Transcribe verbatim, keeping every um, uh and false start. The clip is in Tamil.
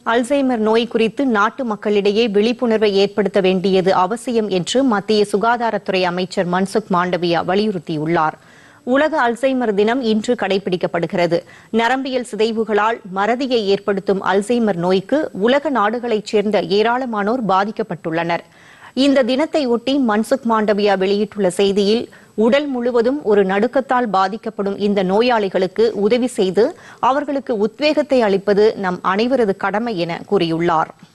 அல்சைமர் நோய் குறித்து நாட்டு மக்களிடையே விழிப்புணர்வை ஏற்படுத்த வேண்டியது அவசியம் என்று மத்திய சுகாதாரத்துறை அமைச்சர் மன்சுக் மாண்டவியா வலியுறுத்தியுள்ளார். உலக அல்சைமர் தினம் இன்று கடைபிடிக்கப்படுகிறது. நரம்பியல் சிதைவுகளால் மறதியை ஏற்படுத்தும் அல்சைமர் நோய்க்கு உலக நாடுகளைச் சேர்ந்த ஏராளமானோர் பாதிக்கப்பட்டுள்ளனர். இந்த தினத்தை ஒட்டி மன்சுக் மாண்டவியா வெளியிட்டுள்ள செய்தியில், உடல் முழுவதும் ஒரு நடுக்கத்தால் பாதிக்கப்படும் இந்த நோயாளிகளுக்கு உதவி செய்து அவர்களுக்கு உத்வேகத்தை அளிப்பது நம் அனைவரது கடமை என கூறியுள்ளார்.